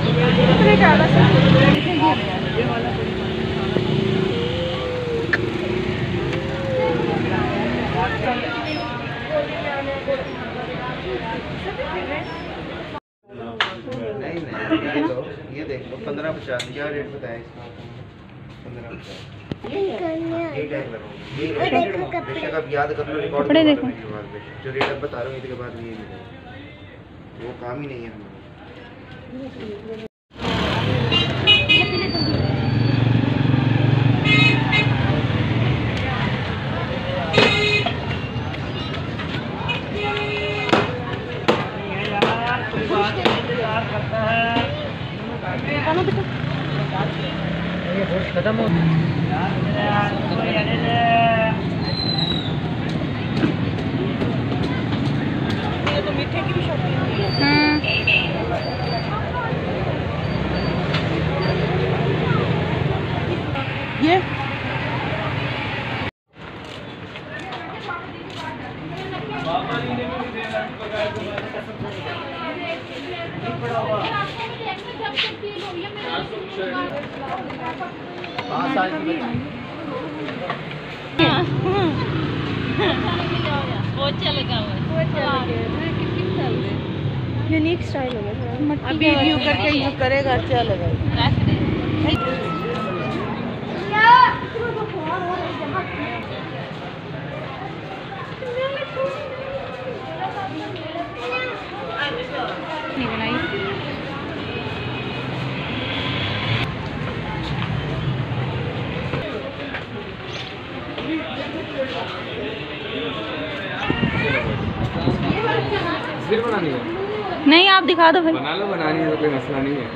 ये देख लो 1550 क्या रेट बताया इसका? 1550 बेशक आप याद कर लो, रिकॉर्ड कपड़े देखो जो रेट अब बता रहा हूँ इसके बाद ये वो काम ही नहीं है हमारा। खत्म हो तो मीठे की भी शॉपिंग ये यूनिक स्टाइल होगा। अभी यू करके यू करेगा, अच्छा लगेगा। नहीं बनाई फिर बनानी है? नहीं, आप दिखा दो भाई। बना लो, बनानी है तो कोई मसला नहीं है।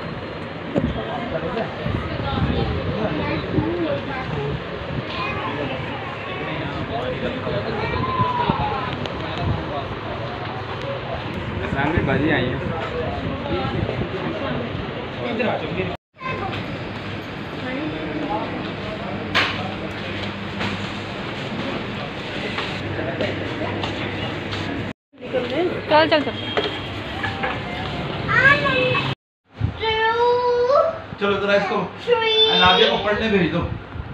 सामने बाजी आई है। चल चल चल चलो जरा इसको अनाबिया को पढ़ने भेज दो।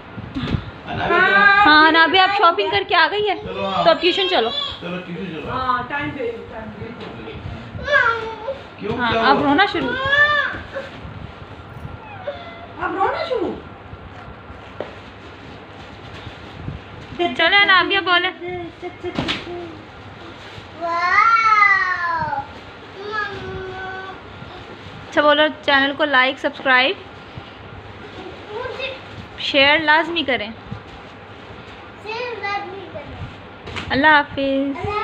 हाँ अनाबिया आप शॉपिंग करके आ गई है तो अब ट्यूशन चलो। चलो ट्यूशन चलो। हाँ टाइम दे दो। क्यों? हाँ अब रोना शुरू। अब रोना शुरू। चलो अनाबिया बोले। अच्छा बोलो, चैनल को लाइक सब्सक्राइब शेयर लाजमी करें। अल्लाह हाफिज़।